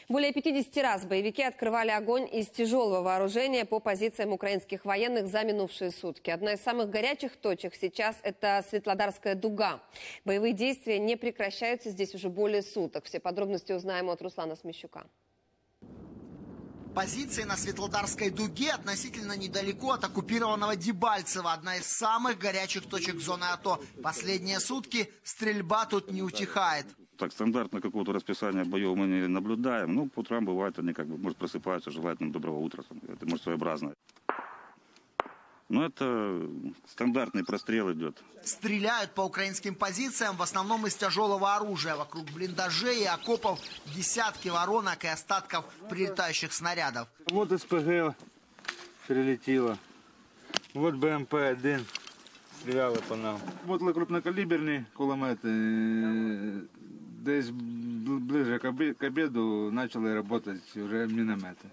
Более 50 раз боевики открывали огонь из тяжелого вооружения по позициям украинских военных за минувшие сутки. Одна из самых горячих точек сейчас – это Светлодарская дуга. Боевые действия не прекращаются здесь уже более суток. Все подробности узнаем от Руслана Смещука. Позиции на Светлодарской дуге относительно недалеко от оккупированного Дебальцево. Одна из самых горячих точек зоны АТО. Последние сутки стрельба тут не утихает. Так, стандартно какого-то расписания боев мы не наблюдаем. Ну, по утрам бывает, они может просыпаются, желают нам доброго утра. Это может своеобразно. Но это стандартный прострел идет. Стреляют по украинским позициям в основном из тяжелого оружия. Вокруг блиндажей и окопов десятки воронок и остатков прилетающих снарядов. Вот СПГ прилетело. Вот БМП-1 стреляли по нам. Вот крупнокалиберні кулемети. Десь ближе к обеду почали працювати вже міномети.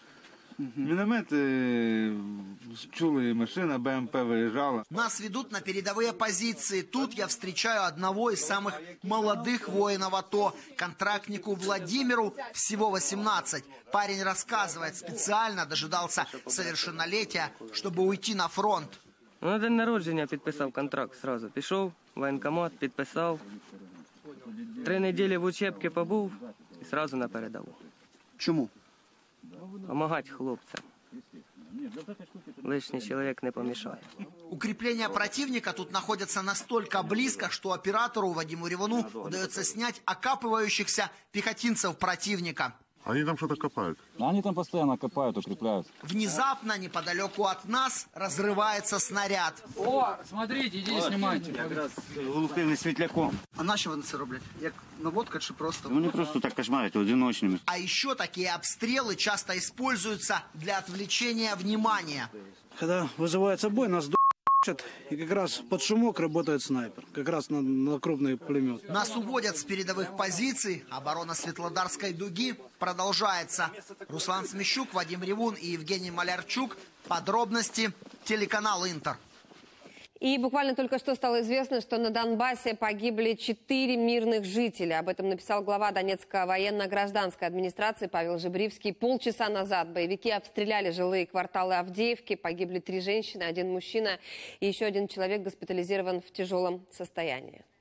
Минометы чули, машина БМП выезжала. Нас ведут на передовые позиции. Тут я встречаю одного из самых молодых воинов АТО. Контрактнику Владимиру всего 18. Парень рассказывает, специально дожидался совершеннолетия, чтобы уйти на фронт. На день народження підписав контракт сразу. Пішов, в воєнкомат, підписав. 3 неділі в учебці побув і сразу на передову. Чому? Помагати хлопцям. Лишній чоловік не помішає. Укрепления противника тут находятся настолько близко, что оператору Вадиму Ревуну удается снять окапывающихся пехотинцев противника. Они там что-то копают. Они там постоянно копают, укрепляют. Внезапно, неподалеку от нас, разрывается снаряд. О, смотрите, иди снимайте. Глухим світляком. А наші вони це роблять? Як наводка чи просто? Вони просто так кошмарять одиночными. А еще такие обстрелы часто используются для отвлечения внимания. Когда вызывается бой, нас и как раз под шумок работает снайпер, как раз на крупный пулемет. Нас уводят с передовых позиций. Оборона Светлодарской дуги продолжается. Руслан Смещук, Вадим Ревун и Евгений Малярчук. Подробности телеканал Интер. И буквально только что стало известно, что на Донбассе погибли 4 мирных жителя. Об этом написал глава Донецкой военно-гражданской администрации Павел Жебривский. Полчаса назад боевики обстреляли жилые кварталы Авдеевки. Погибли 3 женщины, 1 мужчина и еще 1 человек госпитализирован в тяжелом состоянии.